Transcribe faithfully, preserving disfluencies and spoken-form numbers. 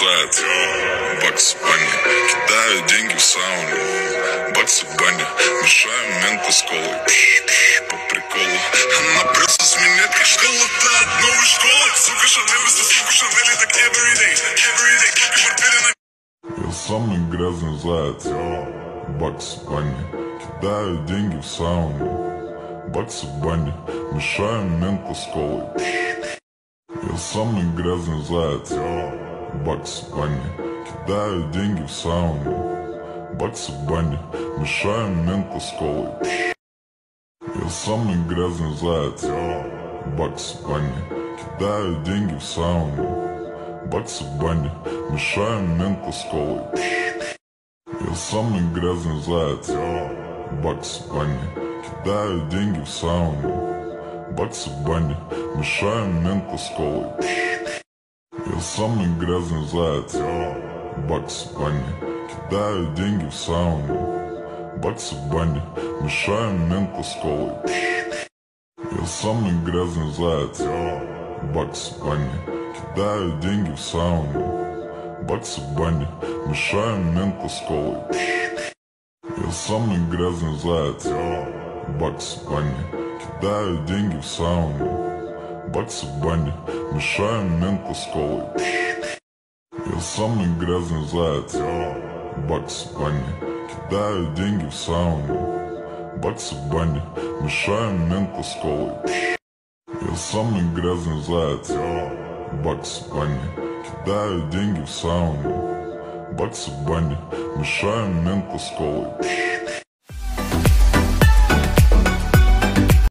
замерзает. Бакс в бане, кидаю деньги в сауну. Бакс в бане, мешаю мента с колой. Пш, пш, по приколу. Она прется с меня, как школа-то от новой школы. Сука Шанель, вместо сука Шанель, так everyday, everyday. И портфели на... Я самый грязный заяц. Бакс в бане, кидаю деньги в сауну. Бакс в бане, мешаю мента с колой. Я самый грязный заяц. Бакс в бане, кидаю деньги в сауну. Бакс в бане, мешаю мента с колой. Я самый грязный заяц. Бакс в бане, кидаю деньги в сауну. Бакс в бане, мешаю мента с колой. Я самый грязный заяц. Бакс в бане, кидаю деньги в сауну. Бакс в бане, мешаю мента с колой. Я самый грязный заяц. Бакс в бане, кидаю деньги в сауну. Бакс в бане, мешаю мента с колой. Я самый грязный заяц. Бакс в бане, кидаю деньги в сауну. Бакс в бане, мешаю мента с колой. Я самый грязный заяц. Бакс в бане, кидаю деньги в сауну. Бакс в бане, мешаю мента с колой. Я самый грязный заяц. Бакс в бане, кидаю деньги в сауну. Бакс в бане, мешаю мента с колой. Я самый грязный заяц. Бакс в бане, кидаю деньги в сауну. Бакс в бане, мешаю мента с колой.